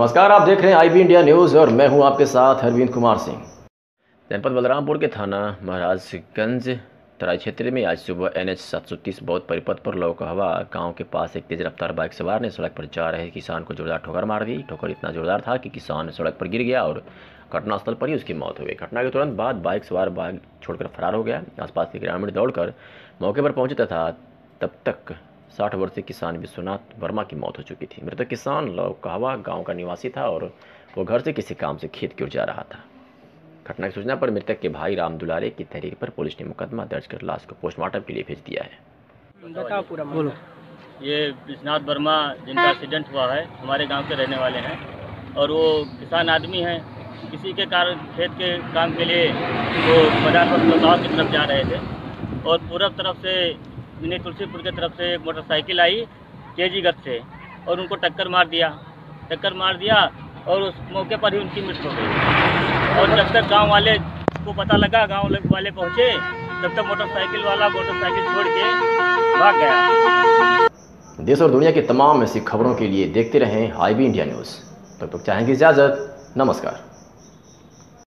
नमस्कार, आप देख रहे हैं IB इंडिया न्यूज़ और मैं हूं आपके साथ अरविंद कुमार सिंह। जनपद बलरामपुर के थाना महाराजगंज तराई क्षेत्र में आज सुबह NH 730 बौद्ध परिपथ पर लौकहवा गांव के पास एक तेज रफ्तार बाइक सवार ने सड़क पर जा रहे किसान को जोरदार ठोकर मार दी। ठोकर इतना जोरदार था कि किसान सड़क पर गिर गया और घटनास्थल पर ही उसकी मौत हो गई। घटना के तुरंत बाद बाइक सवार बाइक छोड़कर फरार हो गया। आसपास के ग्रामीण दौड़कर मौके पर पहुंचे तथा तब तक 60 वर्षीय किसान विश्वनाथ वर्मा की मौत हो चुकी थी। मृतक किसान लौकहवा गांव का निवासी था और वो घर से किसी काम से खेत की ओर जा रहा था। घटना की सूचना पर मृतक के भाई राम दुलारे की तहरीर पर पुलिस ने मुकदमा दर्ज कर लाश को पोस्टमार्टम के लिए भेज दिया है। बताओ पूरा बोलो। ये विश्वनाथ वर्मा जिनका एक्सीडेंट हुआ है हमारे गांव के रहने वाले हैं और वो किसान आदमी हैं। किसी के कारण खेत के काम के लिए वो बाजार पर गाँव की तरफ जा रहे थे और पूर्व तरफ से मिनी तुलसीपुर की तरफ से एक मोटरसाइकिल आई तेजी गति से और उनको टक्कर मार दिया और उस मौके पर ही उनकी मृत्यु हो गई। और जब तक गांव वाले को पता लगा, गांव वाले पहुंचे, तब तक मोटरसाइकिल वाला मोटरसाइकिल छोड़ के भाग गया। देश और दुनिया की तमाम ऐसी खबरों के लिए देखते रहें IB इंडिया न्यूज़। तब तक चाहेंगे इजाज़त। नमस्कार।